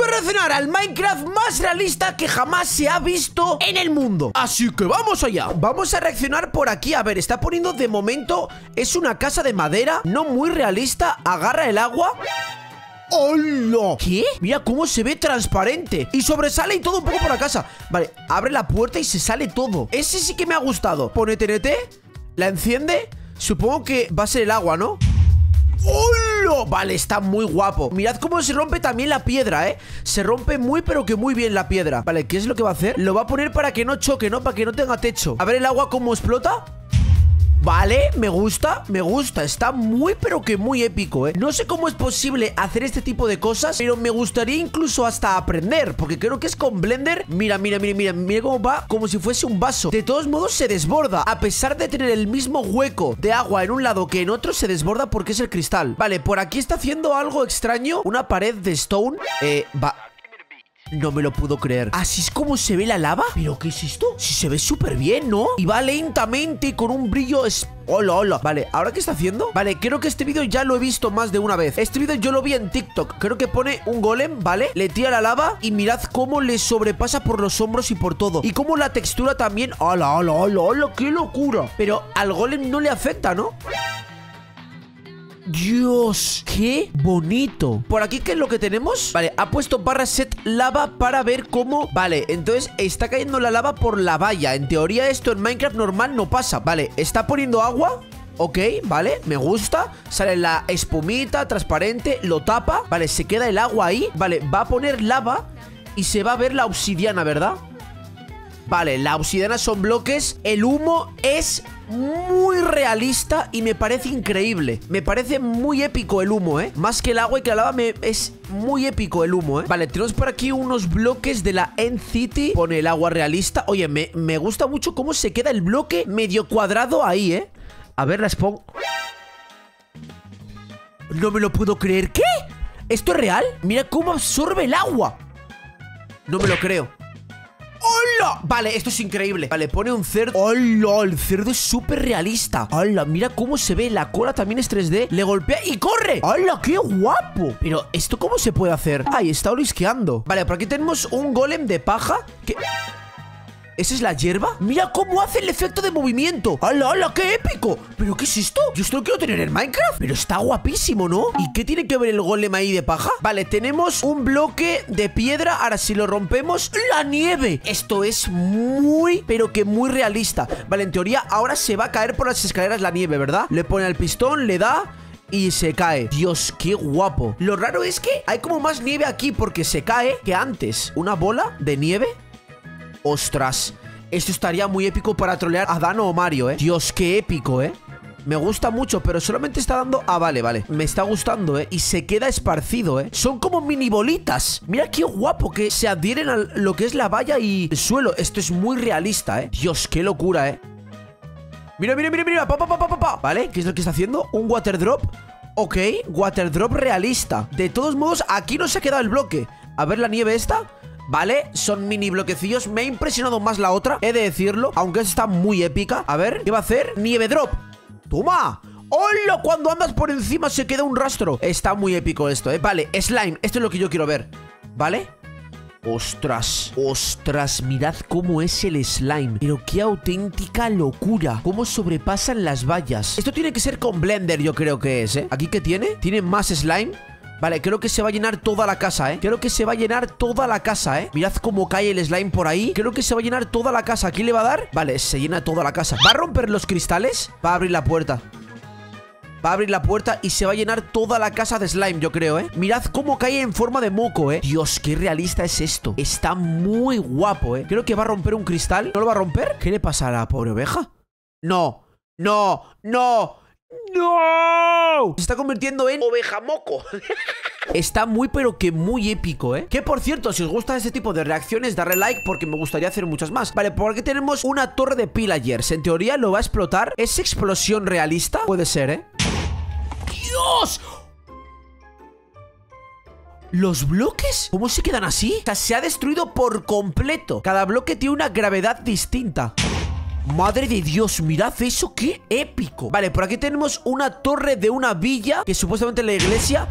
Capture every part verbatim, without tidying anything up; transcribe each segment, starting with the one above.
a reaccionar al Minecraft más realista que jamás se ha visto en el mundo. Así que vamos allá. Vamos a reaccionar por aquí. A ver, está poniendo de momento. Es una casa de madera, no muy realista. Agarra el agua. ¡Hola! ¿Qué? Mira cómo se ve transparente. Y sobresale y todo un poco por la casa. Vale, abre la puerta y se sale todo. Ese sí que me ha gustado. Pone T N T, la enciende. Supongo que va a ser el agua, ¿no? ¡Hola! Vale, está muy guapo. Mirad cómo se rompe también la piedra, ¿eh? Se rompe muy pero que muy bien la piedra. Vale, ¿qué es lo que va a hacer? Lo va a poner para que no choque, ¿no? Para que no tenga techo. A ver el agua cómo explota. Vale, me gusta, me gusta. Está muy pero que muy épico, ¿eh? No sé cómo es posible hacer este tipo de cosas, pero me gustaría incluso hasta aprender, porque creo que es con Blender. Mira, mira, mira, mira, mira cómo va, como si fuese un vaso. De todos modos se desborda. A pesar de tener el mismo hueco de agua en un lado que en otro, se desborda porque es el cristal. Vale, por aquí está haciendo algo extraño. Una pared de stone. Eh, va... No me lo puedo creer. ¿Así es como se ve la lava? ¿Pero qué es esto? Si se ve súper bien, ¿no? Y va lentamente con un brillo... Es... Hola, hola. Vale, ¿ahora qué está haciendo? Vale, creo que este vídeo ya lo he visto más de una vez. Este vídeo yo lo vi en TikTok. Creo que pone un golem, ¿vale? Le tira la lava y mirad cómo le sobrepasa por los hombros y por todo. Y cómo la textura también... ¡Hola, hola, hola, hola! ¡Qué locura! Pero al golem no le afecta, ¿no? Dios, qué bonito. Por aquí, ¿qué es lo que tenemos? Vale, ha puesto barra set lava para ver cómo... Vale, entonces está cayendo la lava por la valla. En teoría esto en Minecraft normal no pasa. Vale, está poniendo agua. Ok, vale, me gusta. Sale la espumita transparente, lo tapa. Vale, se queda el agua ahí. Vale, va a poner lava y se va a ver la obsidiana, ¿verdad? Vale, la obsidiana son bloques. El humo es muy realista y me parece increíble. Me parece muy épico el humo, ¿eh? Más que el agua y que la lava, me... es muy épico el humo, ¿eh? Vale, tenemos por aquí unos bloques de la End City. Pone el agua realista. Oye, me, me gusta mucho cómo se queda el bloque medio cuadrado ahí, ¿eh? A ver, la spawn. No me lo puedo creer. ¿Qué? ¿Esto es real? Mira cómo absorbe el agua. No me lo creo. ¡Hola! Vale, esto es increíble. Vale, pone un cerdo. ¡Hola! El cerdo es súper realista. ¡Hola! Mira cómo se ve. La cola también es tres D. Le golpea y corre. ¡Hola! ¡Qué guapo! Pero, ¿esto cómo se puede hacer? Ay, está olisqueando. Vale, por aquí tenemos un golem de paja. ¿Qué? ¿Esa es la hierba? Mira cómo hace el efecto de movimiento. ¡Hala, hala! ¡Qué épico! ¿Pero qué es esto? Yo esto lo quiero tener en Minecraft. Pero está guapísimo, ¿no? ¿Y qué tiene que ver el golem ahí de paja? Vale, tenemos un bloque de piedra. Ahora si lo rompemos, ¡la nieve! Esto es muy, pero que muy realista. Vale, en teoría ahora se va a caer por las escaleras la nieve, ¿verdad? Le pone al pistón, le da... y se cae. Dios, qué guapo. Lo raro es que hay como más nieve aquí porque se cae que antes. ¿Una bola de nieve? Ostras, esto estaría muy épico para trolear a Dano o Mario, ¿eh? Dios, qué épico, ¿eh? Me gusta mucho, pero solamente está dando... Ah, vale, vale. Me está gustando, ¿eh? Y se queda esparcido, ¿eh? Son como mini bolitas. Mira qué guapo que se adhieren a lo que es la valla y el suelo. Esto es muy realista, ¿eh? Dios, qué locura, ¿eh? Mira, mira, mira, mira. Pa, pa, pa, pa, pa, pa. ¿Vale? ¿Qué es lo que está haciendo? Un water drop. Ok, water drop realista. De todos modos, aquí no se ha quedado el bloque. A ver la nieve esta. Vale, son mini bloquecillos. Me ha impresionado más la otra, he de decirlo, aunque esta está muy épica. A ver, ¿qué va a hacer? Nieve drop. ¡Toma! ¡Hola! Cuando andas por encima se queda un rastro. Está muy épico esto, ¿eh? Vale, slime, esto es lo que yo quiero ver. ¿Vale? ¡Ostras! ¡Ostras! Mirad cómo es el slime. Pero qué auténtica locura. Cómo sobrepasan las vallas. Esto tiene que ser con Blender, yo creo que es, ¿eh? ¿Aquí qué tiene? ¿Tiene más slime? Vale, creo que se va a llenar toda la casa, ¿eh? Creo que se va a llenar toda la casa, ¿eh? Mirad cómo cae el slime por ahí. Creo que se va a llenar toda la casa. ¿Aquí le va a dar? Vale, se llena toda la casa. ¿Va a romper los cristales? Va a abrir la puerta. Va a abrir la puerta y se va a llenar toda la casa de slime, yo creo, ¿eh? Mirad cómo cae en forma de moco, ¿eh? Dios, qué realista es esto. Está muy guapo, ¿eh? Creo que va a romper un cristal. ¿No lo va a romper? ¿Qué le pasa a la pobre oveja? No, no, no, ¡no! Se está convirtiendo en oveja moco. Está muy pero que muy épico, ¿eh? Que por cierto, si os gusta este tipo de reacciones, darle like porque me gustaría hacer muchas más. Vale, por aquí tenemos una torre de pillagers. En teoría lo va a explotar. ¿Es explosión realista? Puede ser, ¿eh? ¡Dios! ¿Los bloques? ¿Cómo se quedan así? O sea, se ha destruido por completo. Cada bloque tiene una gravedad distinta. Madre de Dios, mirad eso, qué épico. Vale, por aquí tenemos una torre de una villa, que supuestamente es la iglesia.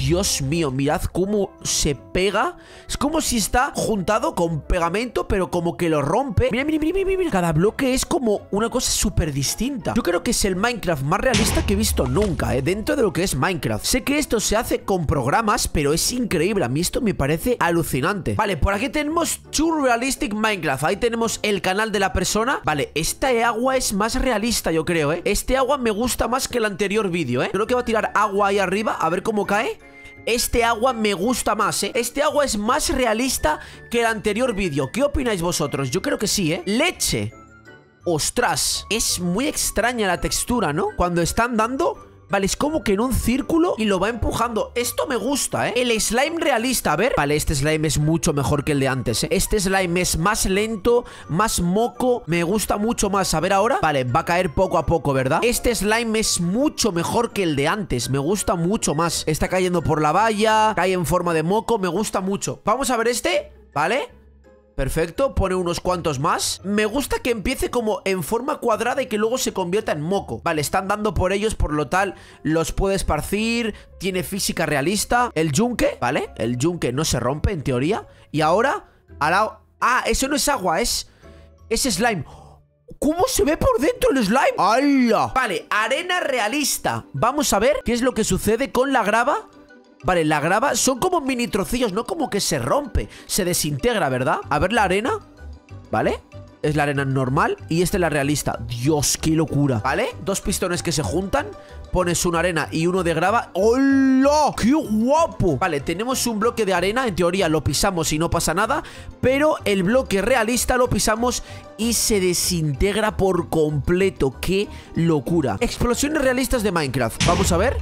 Dios mío, mirad cómo se pega. Es como si está juntado con pegamento, pero como que lo rompe. Mira, mira, mira, mira, mira. Cada bloque es como una cosa súper distinta. Yo creo que es el Minecraft más realista que he visto nunca, ¿eh? Dentro de lo que es Minecraft. Sé que esto se hace con programas, pero es increíble. A mí esto me parece alucinante. Vale, por aquí tenemos True Realistic Minecraft. Ahí tenemos el canal de la persona. Vale, esta agua es más realista, yo creo, ¿eh? Este agua me gusta más que el anterior vídeo, ¿eh? Creo que va a tirar agua ahí arriba, a ver cómo cae. Este agua me gusta más, ¿eh? Este agua es más realista que el anterior vídeo. ¿Qué opináis vosotros? Yo creo que sí, ¿eh? Leche. Ostras, es muy extraña la textura, ¿no? Cuando están dando... Vale, es como que en un círculo y lo va empujando. Esto me gusta, ¿eh? El slime realista, a ver. Vale, este slime es mucho mejor que el de antes, ¿eh? Este slime es más lento, más moco. Me gusta mucho más. A ver ahora. Vale, va a caer poco a poco, ¿verdad? Este slime es mucho mejor que el de antes. Me gusta mucho más. Está cayendo por la valla. Cae en forma de moco. Me gusta mucho. Vamos a ver este. ¿Vale? Perfecto, pone unos cuantos más. Me gusta que empiece como en forma cuadrada y que luego se convierta en moco. Vale, están dando por ellos, por lo tal los puede esparcir. Tiene física realista. El yunque, ¿vale? El yunque no se rompe en teoría. Y ahora, ahora... Ah, eso no es agua, es... Es slime. ¿Cómo se ve por dentro el slime? ¡Hala! Vale, arena realista. Vamos a ver qué es lo que sucede con la grava. Vale, la grava son como mini trocillos, no como que se rompe, se desintegra, ¿verdad? A ver la arena, ¿vale? Es la arena normal y esta es la realista. Dios, qué locura, ¿vale? Dos pistones que se juntan, pones una arena y uno de grava. ¡Hola! ¡Qué guapo! Vale, tenemos un bloque de arena, en teoría lo pisamos y no pasa nada, pero el bloque realista lo pisamos y se desintegra por completo. ¡Qué locura! Explosiones realistas de Minecraft, vamos a ver.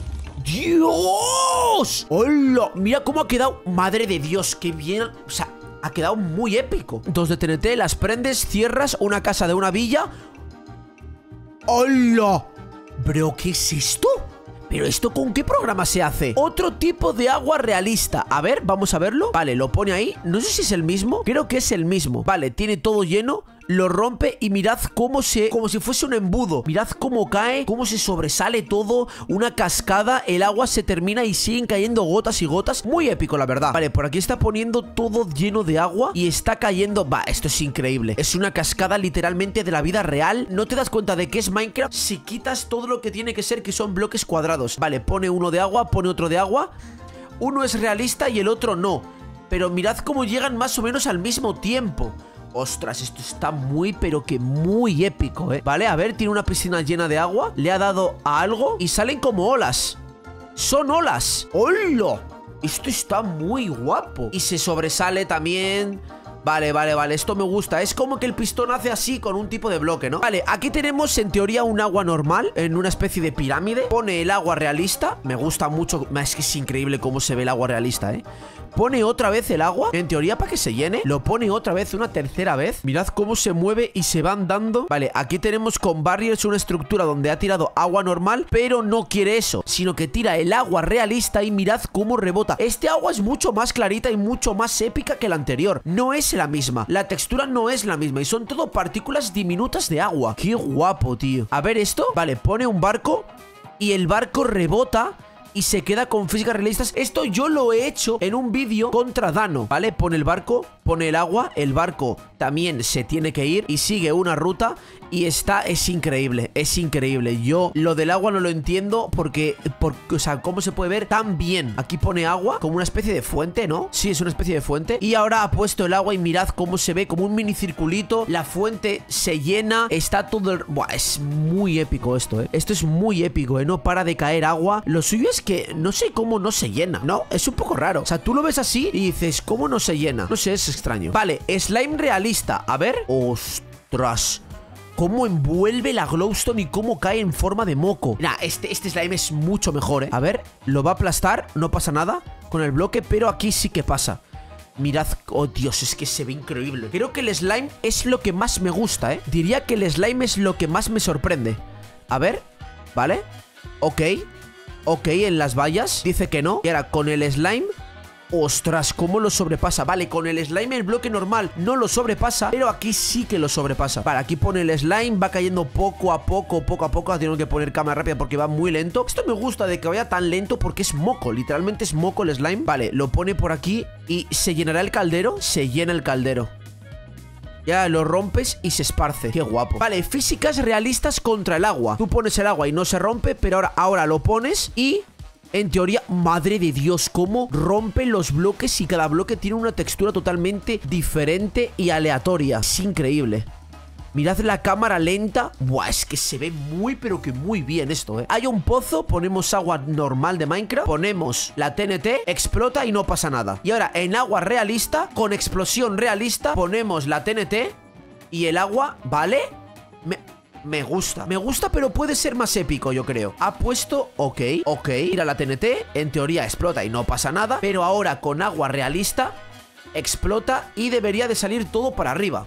¡Dios! ¡Hola! Mira cómo ha quedado. Madre de Dios, qué bien. O sea, ha quedado muy épico. Dos de T N T, las prendes, cierras una casa de una villa. ¡Hola! Bro, ¿qué es esto? ¿Pero esto con qué programa se hace? Otro tipo de agua realista. A ver, vamos a verlo. Vale, lo pone ahí. No sé si es el mismo. Creo que es el mismo. Vale, tiene todo lleno. Lo rompe y mirad cómo se... Como si fuese un embudo. Mirad cómo cae, cómo se sobresale todo. Una cascada, el agua se termina y siguen cayendo gotas y gotas. Muy épico, la verdad. Vale, por aquí está poniendo todo lleno de agua y está cayendo... Va, esto es increíble. Es una cascada literalmente de la vida real. No te das cuenta de que es Minecraft si quitas todo lo que tiene que ser, que son bloques cuadrados. Vale, pone uno de agua, pone otro de agua. Uno es realista y el otro no. Pero mirad cómo llegan más o menos al mismo tiempo. Ostras, esto está muy, pero que muy épico, ¿eh? Vale, a ver, tiene una piscina llena de agua. Le ha dado a algo y salen como olas. Son olas. ¡Hola! Esto está muy guapo. Y se sobresale también. Vale, vale, vale, esto me gusta. Es como que el pistón hace así con un tipo de bloque, ¿no? Vale, aquí tenemos en teoría un agua normal, en una especie de pirámide. Pone el agua realista. Me gusta mucho. Es que es increíble cómo se ve el agua realista, ¿eh? Pone otra vez el agua, en teoría para que se llene. Lo pone otra vez, una tercera vez. Mirad cómo se mueve y se van dando. Vale, aquí tenemos con barriers una estructura donde ha tirado agua normal, pero no quiere eso, sino que tira el agua realista y mirad cómo rebota. Este agua es mucho más clarita y mucho más épica que la anterior. No es la misma, la textura no es la misma y son todo partículas diminutas de agua. Qué guapo, tío. A ver esto. Vale, pone un barco y el barco rebota y se queda con físicas realistas. Esto yo lo he hecho en un vídeo contra Dano, ¿vale? Pone el barco, pone el agua, el barco también se tiene que ir y sigue una ruta y está, es increíble, es increíble. Yo lo del agua no lo entiendo porque, porque, o sea, ¿cómo se puede ver tan bien? Aquí pone agua, como una especie de fuente, ¿no? Sí, es una especie de fuente. Y ahora ha puesto el agua y mirad cómo se ve, como un mini circulito. La fuente se llena, está todo... Buah, es muy épico esto, ¿eh? Esto es muy épico, ¿eh? No para de caer agua. Lo suyo es que no sé cómo no se llena, ¿no? Es un poco raro. O sea, tú lo ves así y dices, ¿cómo no se llena? No sé, es extraño. Vale, slime realista. A ver. Ostras. Cómo envuelve la glowstone y cómo cae en forma de moco. Nah, este, este slime es mucho mejor, ¿eh? A ver, lo va a aplastar, no pasa nada con el bloque, pero aquí sí que pasa. Mirad, oh Dios, es que se ve increíble. Creo que el slime es lo que más me gusta, ¿eh? Diría que el slime es lo que más me sorprende. A ver, ¿vale? Ok, ok, en las vallas dice que no. Y ahora con el slime, Ostras, cómo lo sobrepasa. Vale, con el slime el bloque normal no lo sobrepasa, pero aquí sí que lo sobrepasa. Vale, aquí pone el slime, va cayendo poco a poco, poco a poco. Tengo que poner cámara rápida porque va muy lento. Esto me gusta de que vaya tan lento porque es moco, literalmente es moco el slime. Vale, lo pone por aquí y se llenará el caldero. Se llena el caldero. Ya lo rompes y se esparce. Qué guapo. Vale, físicas realistas contra el agua. Tú pones el agua y no se rompe, pero ahora, ahora lo pones y... En teoría, madre de Dios, cómo rompen los bloques y cada bloque tiene una textura totalmente diferente y aleatoria. Es increíble. Mirad la cámara lenta. Buah, es que se ve muy, pero que muy bien esto, eh. Hay un pozo, ponemos agua normal de Minecraft, ponemos la T N T, explota y no pasa nada. Y ahora, en agua realista, con explosión realista, ponemos la T N T y el agua, ¿vale? Me... Me gusta, me gusta, pero puede ser más épico, yo creo. Ha puesto, ok, ok. Mira la T N T, en teoría explota y no pasa nada. Pero ahora con agua realista explota y debería de salir todo para arriba.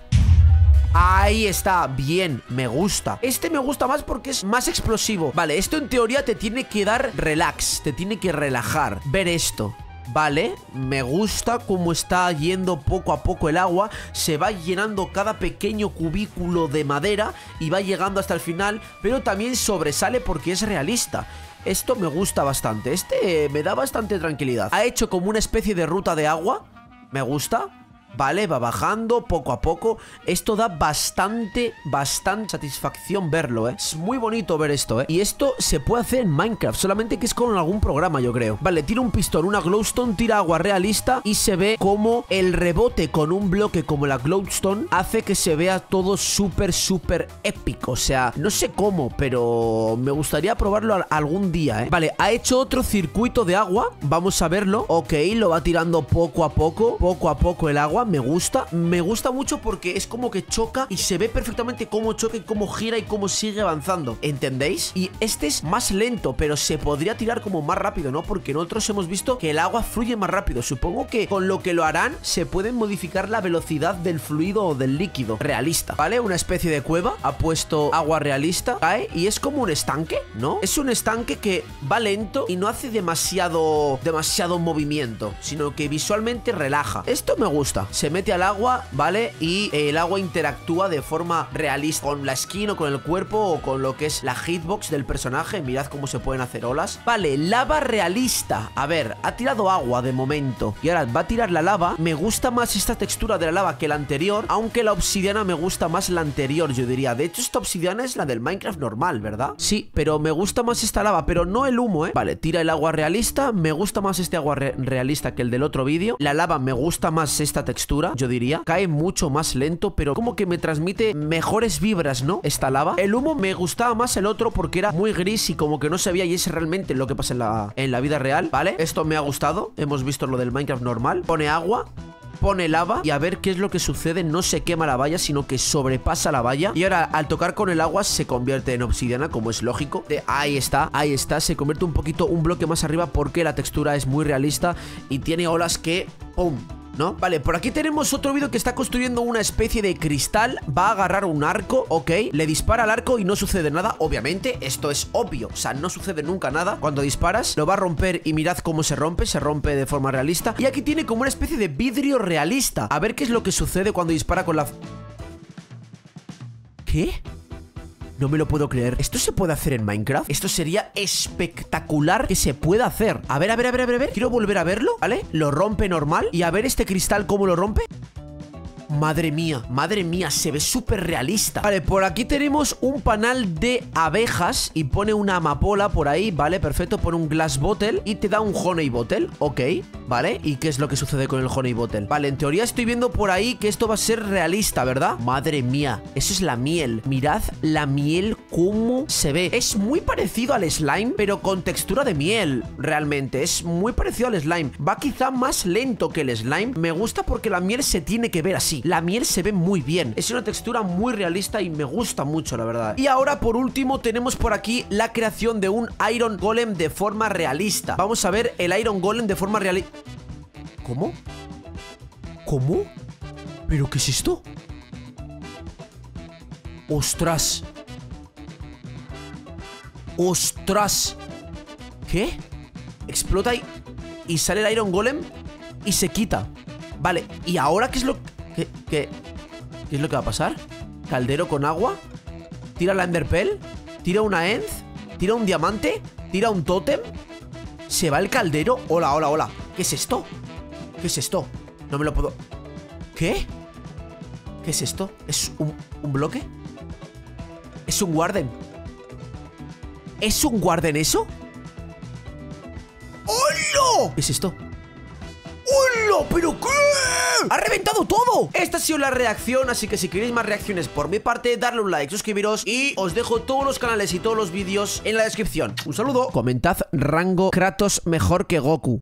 Ahí está, bien, me gusta. Este me gusta más porque es más explosivo. Vale, esto en teoría te tiene que dar relax, te tiene que relajar. Ver esto. Vale, me gusta cómo está yendo poco a poco el agua. Se va llenando cada pequeño cubículo de madera y va llegando hasta el final, pero también sobresale porque es realista. Esto me gusta bastante. Este me da bastante tranquilidad. Ha hecho como una especie de ruta de agua. Me gusta. Vale, va bajando poco a poco. Esto da bastante, bastante satisfacción verlo, ¿eh? Es muy bonito ver esto, ¿eh? Y esto se puede hacer en Minecraft, solamente que es con algún programa, yo creo. Vale, tira un pistón, una glowstone, tira agua realista y se ve como el rebote con un bloque como la glowstone hace que se vea todo súper, súper épico. O sea, no sé cómo, pero me gustaría probarlo algún día, ¿eh? Vale, ha hecho otro circuito de agua. Vamos a verlo. Ok, lo va tirando poco a poco, poco a poco el agua. Me gusta, me gusta mucho porque es como que choca y se ve perfectamente cómo choca y cómo gira y cómo sigue avanzando. ¿Entendéis? Y este es más lento, pero se podría tirar como más rápido, ¿no? Porque en otros hemos visto que el agua fluye más rápido. Supongo que con lo que lo harán se pueden modificar la velocidad del fluido o del líquido. Realista, ¿vale? Una especie de cueva. Ha puesto agua realista, cae y es como un estanque, ¿no? Es un estanque que va lento y no hace demasiado, demasiado movimiento, sino que visualmente relaja. Esto me gusta. Se mete al agua, ¿vale? Y el agua interactúa de forma realista con la skin o con el cuerpo o con lo que es la hitbox del personaje. Mirad cómo se pueden hacer olas. Vale, lava realista. A ver, ha tirado agua de momento y ahora va a tirar la lava. Me gusta más esta textura de la lava que la anterior, aunque la obsidiana me gusta más la anterior, yo diría. De hecho, esta obsidiana es la del Minecraft normal, ¿verdad? Sí, pero me gusta más esta lava, pero no el humo, ¿eh? Vale, tira el agua realista. Me gusta más este agua re realista que el del otro vídeo. La lava me gusta más esta textura, yo diría. Cae mucho más lento, pero como que me transmite mejores vibras, ¿no? Esta lava. El humo me gustaba más el otro porque era muy gris y como que no se veía y es realmente lo que pasa en la, en la vida real, ¿vale? Esto me ha gustado. Hemos visto lo del Minecraft normal. Pone agua, pone lava y a ver qué es lo que sucede. No se quema la valla, sino que sobrepasa la valla. Y ahora, al tocar con el agua, se convierte en obsidiana, como es lógico. De, ahí está, ahí está. Se convierte un poquito, un bloque más arriba porque la textura es muy realista y tiene olas que... ¡pum! ¿No? Vale, por aquí tenemos otro vídeo que está construyendo una especie de cristal. Va a agarrar un arco, ok. Le dispara al arco y no sucede nada. Obviamente, esto es obvio. O sea, no sucede nunca nada. Cuando disparas, lo va a romper y mirad cómo se rompe. Se rompe de forma realista. Y aquí tiene como una especie de vidrio realista. A ver qué es lo que sucede cuando dispara con la... ¿Qué? No me lo puedo creer. ¿Esto se puede hacer en Minecraft? Esto sería espectacular que se pueda hacer. A ver, a ver, a ver, a ver, a ver. Quiero volver a verlo, ¿vale? Lo rompe normal. Y a ver este cristal cómo lo rompe. Madre mía, madre mía, se ve súper realista. Vale, por aquí tenemos un panal de abejas y pone una amapola por ahí, vale, perfecto. Pone un glass bottle y te da un honey bottle, ok, vale. ¿Y qué es lo que sucede con el honey bottle? Vale, en teoría estoy viendo por ahí que esto va a ser realista, ¿verdad? Madre mía, eso es la miel. Mirad la miel cómo se ve. Es muy parecido al slime, pero con textura de miel, realmente. Es muy parecido al slime. Va quizá más lento que el slime. Me gusta porque la miel se tiene que ver así. La miel se ve muy bien. Es una textura muy realista y me gusta mucho, la verdad. Y ahora, por último, tenemos por aquí la creación de un Iron Golem de forma realista. Vamos a ver el Iron Golem de forma realista. ¿Cómo? ¿Cómo? ¿Pero qué es esto? ¡Ostras! ¡Ostras! ¿Qué? Explota y... ¿Y sale el Iron Golem? y se quita. Vale, ¿y ahora qué es lo que, qué, qué es lo que va a pasar? Caldero con agua. Tira la Enderpearl. Tira una End. Tira un diamante. Tira un tótem. Se va el caldero. Hola, hola, hola. ¿Qué es esto? ¿Qué es esto? No me lo puedo... ¿Qué? ¿Qué es esto? ¿Es un, un bloque? ¿Es un Warden? ¿Es un Warden eso? ¡Hola! ¿Qué es esto? ¡Hola! ¿Pero qué? ¡Ha reventado todo! Esta ha sido la reacción, así que si queréis más reacciones por mi parte, darle un like, suscribiros y os dejo todos los canales y todos los vídeos en la descripción. Un saludo. Comentad rango Kratos mejor que Goku.